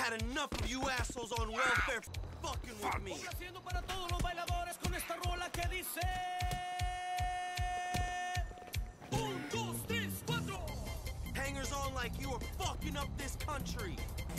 Had enough of you assholes on welfare fucking with me. Complaciendo para todos los bailadores con esta rola que dice 1, 2, 3, 4. Hangers on like you are fucking up this country.